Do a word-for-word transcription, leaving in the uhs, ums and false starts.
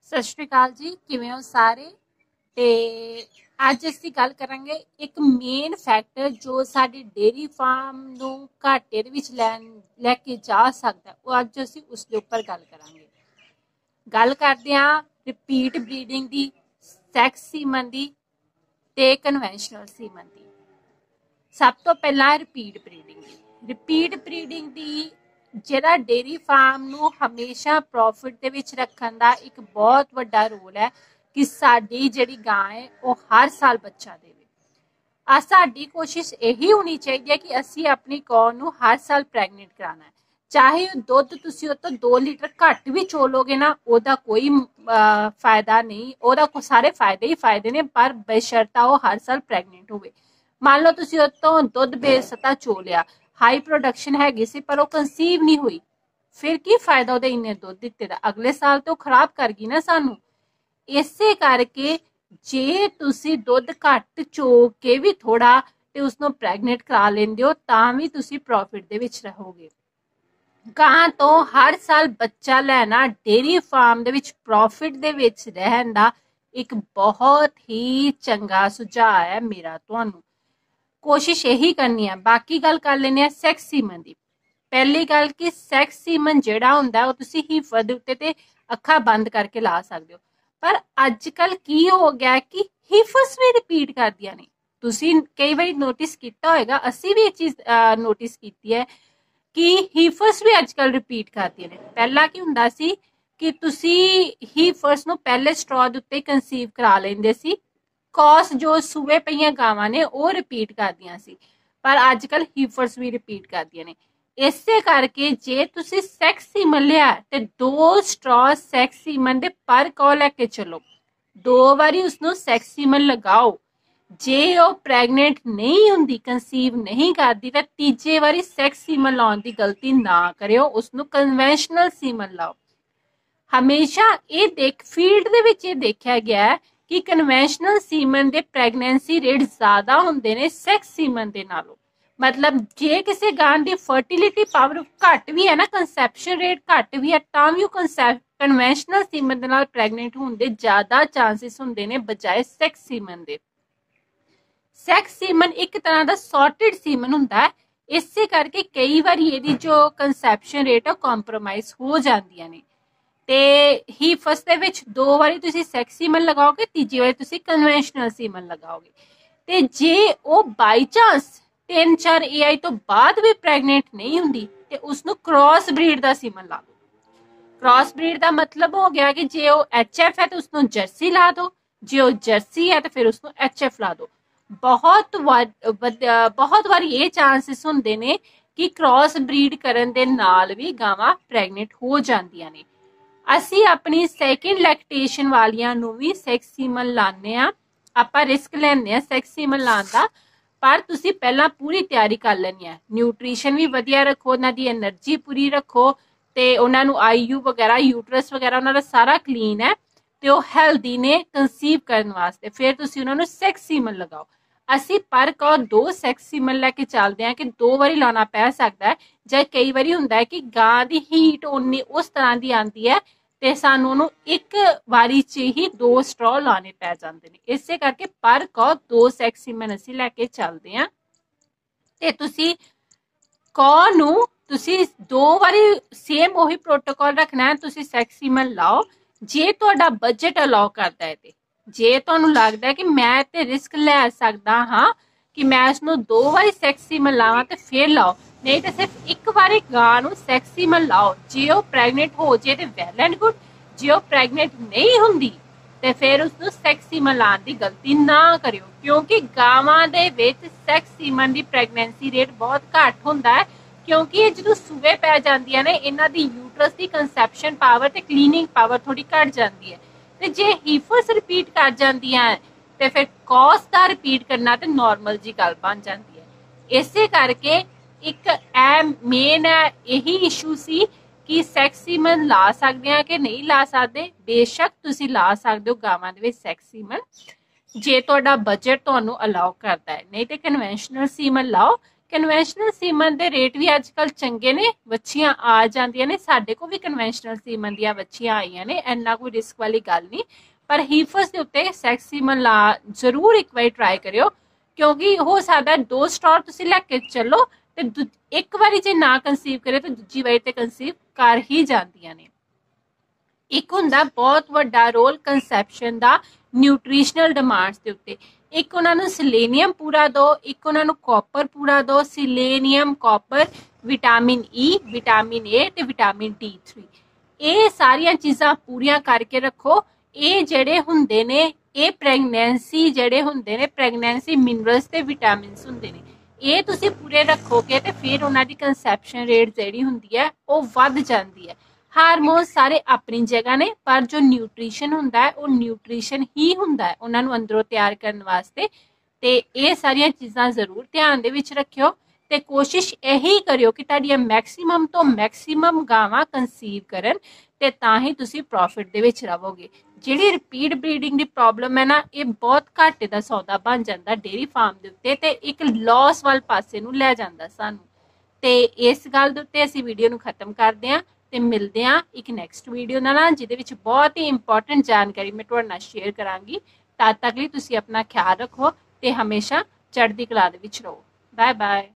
सत श्री अकाल जी, किवें हो सारे। ते अज असीं गल करांगे एक मेन फैक्टर जो साडी डेयरी फार्म नूं घाटे दे विच लैन लैके जा सकदा, वो अज असीं उस दे उपर गल करांगे। गल करदे हां रिपीट ब्रीडिंग दी, सैक्स सीमन दी ते कन्वेंशनल सीमन दी। सब तो पहला रिपीट ब्रीडिंग दी। रिपीट ब्रीडिंग दी ਜਿਹੜਾ डेयरी फार्म ਨੂੰ हमेशा प्रॉफिट ਦੇ ਵਿੱਚ ਰੱਖਣ ਦਾ ਇੱਕ ਬਹੁਤ ਵੱਡਾ ਰੋਲ ਹੈ ਕਿ ਸਾਡੀ ਜਿਹੜੀ ਗਾਂ ਹੈ ਉਹ ਹਰ ਸਾਲ ਬੱਚਾ ਦੇਵੇ। ਆ ਸਾਡੀ ਕੋਸ਼ਿਸ਼ ਇਹੀ ਹੋਣੀ ਚਾਹੀਦੀ ਹੈ ਕਿ ਅਸੀਂ ਆਪਣੀ ਗਾਂ ਨੂੰ ਹਰ ਸਾਲ ਪ੍ਰੈਗਨੈਂਟ ਕਰਾਉਣਾ ਹੈ। ਚਾਹੇ ਦੁੱਧ ਤੁਸੀਂ ਉਹ ਤੋਂ ਦੋ ਲੀਟਰ ਘੱਟ ਵੀ ਚੋਲੋਗੇ ਨਾ, ਉਹਦਾ ਕੋਈ ਫਾਇਦਾ ਨਹੀਂ, ਉਹਦਾ ਸਾਰੇ ਫਾਇਦੇ ਹੀ ਫਾਇਦੇ ਨੇ, ਪਰ ਬੇਸ਼ਰਤਾ ਉਹ ਹਰ ਸਾਲ ਪ੍ਰੈਗਨੈਂਟ ਹੋਵੇ। ਮੰਨ ਲਓ ਤੁਸੀਂ ਉਹ ਤੋਂ ਦੁੱਧ ਬੇਸਤਾ ਚੋ ਲਿਆ, हाई प्रोडक्शन हैगी सी पर वो कंसीव नहीं हुई, फिर की फायदा ਉਹਦੇ ਇੰਨੇ ਦੁੱਧ ਦਿੱਤੇ ਦਾ, ਅਗਲੇ ਸਾਲ ਤੇ ਉਹ ਖਰਾਬ ਕਰ ਗਈ ਨਾ ਸਾਨੂੰ। ਇਸੇ ਕਰਕੇ ਜੇ ਤੁਸੀਂ ਦੁੱਧ ਘੱਟ ਚੋ ਕੇ ਵੀ ਥੋੜਾ ਤੇ ਉਸਨੂੰ ਪ੍ਰੈਗਨੈਂਟ ਕਰਾ ਲੈਂਦੇ ਹੋ ਤਾਂ ਵੀ ਤੁਸੀਂ ਪ੍ਰੋਫਿਟ ਦੇ ਵਿੱਚ ਰਹੋਗੇ। ਗਾਂ ਤੋਂ ਹਰ ਸਾਲ ਬੱਚਾ ਲੈਣਾ ਡੇਅਰੀ ਫਾਰਮ ਦੇ ਵਿੱਚ ਪ੍ਰੋਫਿਟ ਦੇ ਵਿੱਚ ਰਹਿਣ ਦਾ ਇੱਕ ਬਹੁਤ ਹੀ ਚੰਗਾ ਸੁਝਾਅ ਹੈ ਮੇਰਾ ਤੁਹਾਨੂੰ। कोशिश यही करनी है। बाकी गल कर लेने सैक्स सीमन की। पहली गल कि सैक्स सीमन जिहड़ा हुंदा वो तुसीं हीफर दे उत्ते ते अखां बंद करके ला सकदे हो, पर अजकल की हो गया कि हीफर्स भी रिपीट करदियां ने। तुसीं कई बारी नोटिस कीता होएगा, असीं भी ये चीज़ नोटिस कीती है कि हीफर्स भी अजकल रिपीट करदियां ने। पहला की हुंदा सी कि तुसीं हीफर्स नूं पहले स्ट्रॉ दे उत्ते कंसीव करा लैंदे सी, कॉस जो सूए पईयां गावां ने वो रिपीट करदियां सी, पर अजकल हीफर्स भी रिपीट करदियां ने। इसे करके जे तुसी सैक्स सीमन लिया ते दो स्ट्रॉ सैक्स सीमन दे पर कौ लैके चलो, दो बारी उसनूं सैक्स सीमन लगाओ। जे वो प्रैगनेंट नहीं हुंदी, कंसीव नहीं करदी, तां तीजे बारी सैक्स सीमन लाउण दी गलती ना करियो, उसनूं कन्वेंशनल सीमन लाओ। हमेशा ये देख फील्ड दे विच ये देखिया गया है कि कन्वेंशनल सीमन दे प्रैगनेंसी रेट ज़्यादा होंदे ने सैक्स सीमन दे नालों। मतलब जे किसी गां दी फर्टिलिटी पावर घट भी है ना, कंसैप्शन रेट घट भी है, तां भी कन्वेंशनल सीमन दे नाल प्रैगनेंट होने दे ज़्यादा चांसिस होंदे ने बजाय सैक्स सीमन दे। सैक्स सीमन एक तरह का सॉर्टेड सीमन हुंदा है, इसे करके कई बार इहदी जो कंसैप्शन रेट है कॉम्प्रोमाइज़ हो जांदियां ने। ते हीफर्स दे विच दो बारी तुसीं सैक्स सीमन लगाओगे, तीजी बारी तुसीं कन्वेंशनल सीमन लगाओगे। ते जे वो बाई चांस तीन चार ए आई तो बाद भी प्रैगनेंट नहीं हुंदी ते उसनूं क्रॉस ब्रीड दा सीमन ला दो। क्रॉस ब्रीड का मतलब हो गया कि जे वो एच एफ है तो उसनूं जर्सी ला दो, जे वो जर्सी है तो फिर उसनूं एच एफ ला दो। बहुत बहुत बार ये चांसिस हुंदे ने कि क्रॉस ब्रीड करन दे नाल भी गावां प्रैगनेंट हो जांदियां ने। ਅਸੀਂ ਆਪਣੀ ਸੈਕਿੰਡ ਲੈਕਟੇਸ਼ਨ ਵਾਲੀਆਂ ਨੂੰ ਵੀ ਸੈਕਸ ਸੀਮਨ ਲਾਉਂਦੇ ਆ, ਆਪਾਂ ਰਿਸਕ ਲੈਂਦੇ ਆ ਸੈਕਸ ਸੀਮਨ ਲਾਉਣ ਦਾ, ਪਰ ਤੁਸੀਂ ਪਹਿਲਾਂ ਪੂਰੀ ਤਿਆਰੀ ਕਰ ਲੈਣੀ ਹੈ। ਨਿਊਟ੍ਰੀਸ਼ਨ ਵੀ ਵਧੀਆ ਰੱਖੋ, ਉਹਨਾਂ ਦੀ એનર્ਜੀ ਪੂਰੀ ਰੱਖੋ ਤੇ ਉਹਨਾਂ ਨੂੰ ਆਈਯੂ ਵਗੈਰਾ ਯੂਟਰਸ ਵਗੈਰਾ ਉਹਨਾਂ ਦਾ ਸਾਰਾ ਕਲੀਨ ਹੈ ਤੇ ਉਹ ਹੈਲਦੀ ਨੇ ਕੰਸੀਵ ਕਰਨ ਵਾਸਤੇ, ਫਿਰ ਤੁਸੀਂ ਉਹਨਾਂ ਨੂੰ ਸੈਕਸ ਸੀਮਨ ਲਗਾਓ। ਅਸੀਂ ਪਰ ਕੋ ਦੋ ਸੈਕਸ ਸੀਮਨ ਲੈ ਕੇ ਚੱਲਦੇ ਆ ਕਿ ਦੋ ਵਾਰੀ ਲਾਉਣਾ ਪੈ ਸਕਦਾ ਹੈ, ਜਾਂ ਕਈ ਵਾਰੀ ਹੁੰਦਾ ਹੈ ਕਿ ਗਾਂ ਦੀ ਹੀਟ ਉਨੀ ਉਸ ਤਰ੍ਹਾਂ ਦੀ ਆਉਂਦੀ ਹੈ ਤੇ ਸਾਨੂੰ ਉਹਨੂੰ ਇੱਕ ਵਾਰੀ 'ਚ ਹੀ ਦੋ ਸਟ੍ਰॉ ਲਾਣੇ ਪੈ ਜਾਂਦੇ ਨੇ। ਇਸੇ ਕਰਕੇ ਪਰ ਕੋ ਦੋ ਸੈਕਸ ਸੀਮਨ ਅਸੀਂ ਲੈ ਕੇ ਚੱਲਦੇ ਹਾਂ ਤੇ ਤੁਸੀਂ ਕੋ ਨੂੰ ਤੁਸੀਂ ਦੋ ਵਾਰੀ ਸੇਮ ਉਹੀ ਪ੍ਰੋਟੋਕੋਲ ਰੱਖਣਾ ਹੈ। ਤੁਸੀਂ ਸੈਕਸ ਸੀਮਨ ਲਾਓ ਜੇ ਤੁਹਾਡਾ ਬਜਟ ਅਲਾਉ ਕਰਦਾ ਹੈ, ਤੇ ਜੇ ਤੁਹਾਨੂੰ ਲੱਗਦਾ ਕਿ ਮੈਂ ਤੇ ਰਿਸਕ ਲੈ ਸਕਦਾ ਹਾਂ ਕਿ ਮੈਂ ਇਸਨੂੰ ਦੋ ਵਾਰੀ ਸੈਕਸ ਸੀਮਨ ਲਾਵਾਂ ਤੇ ਫਿਰ ਲਾਓ, नहीं तो सिर्फ एक बार गां नूं सैक्स सीमन लाओ। जे वो प्रैगनेंट हो जाए तो वैल एंड गुड, जे वो प्रैगनेंट नहीं हुंदी तो फिर उसनूं सैक्स सीमन लाने की गलती ना करियो, क्योंकि गावां दे विच सैक्स सीमन की प्रैगनेंसी रेट बहुत घट हुंदा है, क्योंकि जो सूए पै जांदियां ने इन्हां दी यूटरस की कंसैप्शन पावर ते क्लीनिंग पावर थोड़ी घट जाती है। तो जे हीफर्स रिपीट कर जांदियां तो फिर कॉस का रिपीट करना तो नॉर्मल जी गल बन जाती है। इसे करके एक ए मेन है यही इशू सी कि सैक्स सीमन ला सकते हैं कि नहीं ला सकते। बेशक तुसी ला सकते हो गावां दे विच सैक्स सीमन जे तुहाडा बजट तुहानूं अलाउ करता है, नहीं तो कन्वेंशनल सीमन लाओ ਕਨਵੈਨਸ਼ਨਲ ਸੀਮਨ ਦੇ ਰੇਟ ਵੀ ਅੱਜ ਕੱਲ ਚੰਗੇ ਨੇ, ਵੱਛੀਆਂ ਆ ਜਾਂਦੀਆਂ ਨੇ। ਸਾਡੇ ਕੋਲ ਵੀ ਕਨਵੈਨਸ਼ਨਲ ਸੀਮਨ ਦੀਆਂ ਵੱਛੀਆਂ ਆਈਆਂ ਨੇ, ਇੰਨਾ ਕੋਈ ਰਿਸਕ ਵਾਲੀ ਗੱਲ ਨਹੀਂ। ਪਰ ਹੀਫਸ ਦੇ ਉੱਤੇ ਸੈਕਸ ਸੀਮਨ ਲਾ ਜ਼ਰੂਰ ਇੱਕ ਵਾਰੀ ਟਰਾਈ ਕਰਿਓ, ਕਿਉਂਕਿ ਹੋ ਸਕਦਾ ਦੋ ਸਟੋਰ ਤੁਸੀਂ ਲੈ ਕੇ ਚੱਲੋ ਤੇ ਇੱਕ ਵਾਰੀ ਜੇ ਨਾ ਕੰਸੀਵ ਕਰੇ ਤਾਂ ਦੂਜੀ ਵਾਰੀ ਤੇ ਕੰਸੀਵ ਕਰ ਹੀ ਜਾਂਦੀਆਂ ਨੇ। ਇੱਕ ਹੁੰਦਾ ਬਹੁਤ ਵੱਡਾ ਰੋਲ ਕੰਸੈਪਸ਼ਨ ਦਾ ਨਿਊਟ੍ਰੀਸ਼ਨਲ ਡਿਮਾਂਡਸ ਦੇ ਉੱਤੇ। ਇੱਕ ਉਹਨਾਂ ਨੂੰ ਸਿਲੇਨੀਅਮ ਪੂਰਾ ਦਿਓ, ਇੱਕ ਉਹਨਾਂ ਨੂੰ ਕਾਪਰ ਪੂਰਾ ਦਿਓ। Selenium, copper, vitamin E, vitamin A ਤੇ ਵਿਟਾਮਿਨ ਡੀ ਥ੍ਰੀ, ਇਹ ਸਾਰੀਆਂ ਚੀਜ਼ਾਂ ਪੂਰੀਆਂ ਕਰਕੇ ਰੱਖੋ। ਇਹ ਜਿਹੜੇ ਹੁੰਦੇ ਨੇ ਇਹ ਪ੍ਰੈਗਨੈਂਸੀ ਜਿਹੜੇ ਹੁੰਦੇ ਨੇ ਪ੍ਰੈਗਨੈਂਸੀ ਮਿਨਰਲਸ ਤੇ ਵਿਟਾਮਿਨਸ ਹੁੰਦੇ ਨੇ, ਇਹ ਤੁਸੀਂ ਪੂਰੇ ਰੱਖੋਗੇ ਤੇ ਫਿਰ ਉਹਨਾਂ ਦੀ ਕੰਸੈਪਸ਼ਨ ਰੇਟ ਜਿਹੜੀ ਹੁੰਦੀ ਹੈ ਉਹ ਵੱਧ ਜਾਂਦੀ ਹੈ। ਹਾਰਮੋਨ ਸਾਰੇ ਆਪਣੀ ਜਗ੍ਹਾ ਨੇ, ਪਰ ਜੋ ਨਿਊਟ੍ਰੀਸ਼ਨ ਹੁੰਦਾ ਹੈ ਉਹ ਨਿਊਟ੍ਰੀਸ਼ਨ ਹੀ ਹੁੰਦਾ ਹੈ ਉਹਨਾਂ ਨੂੰ ਅੰਦਰੋਂ ਤਿਆਰ ਕਰਨ ਵਾਸਤੇ। ਤੇ ਇਹ ਸਾਰੀਆਂ ਚੀਜ਼ਾਂ ਜ਼ਰੂਰ ਧਿਆਨ ਦੇ ਵਿੱਚ ਰੱਖਿਓ ਤੇ ਕੋਸ਼ਿਸ਼ ਇਹੀ ਕਰਿਓ ਕਿ ਤੁਹਾਡੀਆਂ ਮੈਕਸਿਮਮ ਤੋਂ ਮੈਕਸਿਮਮ ਗਾਵਾਂ ਕੰਸੀਵ ਕਰਨ ਤੇ ਤਾਂ ਹੀ ਤੁਸੀਂ ਪ੍ਰੋਫਿਟ ਦੇ ਵਿੱਚ ਰਹੋਗੇ। ਜਿਹੜੀ ਰਿਪੀਟ ਬਰੀਡਿੰਗ ਦੀ ਪ੍ਰੋਬਲਮ ਹੈ ਨਾ, ਇਹ ਬਹੁਤ ਘਾਟੇ ਦਾ ਸੌਦਾ ਬਣ ਜਾਂਦਾ ਡੇਅਰੀ ਫਾਰਮ ਦੇ ਉੱਤੇ ਤੇ ਇੱਕ ਲਾਸ ਵਾਲ ਪਾਸੇ ਨੂੰ ਲੈ ਜਾਂਦਾ ਸਾਨੂੰ। ਤੇ ਇਸ ਗੱਲ ਦੇ ਉੱਤੇ ਅਸੀਂ ਵੀਡੀਓ ਨੂੰ ਖਤਮ ਕਰਦੇ ਹਾਂ ਤੇ ਮਿਲਦੇ ਹਾਂ ਇੱਕ ਨੈਕਸਟ ਵੀਡੀਓ ਨਾਲ, ਜਿਹਦੇ ਵਿੱਚ ਬਹੁਤ ਹੀ ਇੰਪੋਰਟੈਂਟ ਜਾਣਕਾਰੀ ਮੈਂ ਤੁਹਾਡੇ ਨਾਲ ਸ਼ੇਅਰ ਕਰਾਂਗੀ। ਤਦ ਤੱਕ ਲਈ ਤੁਸੀਂ ਆਪਣਾ ਖਿਆਲ ਰੱਖੋ ਤੇ ਹਮੇਸ਼ਾ ਚੜ੍ਹਦੀ ਕਲਾ ਦੇ ਵਿੱਚ ਰਹੋ। Bye bye.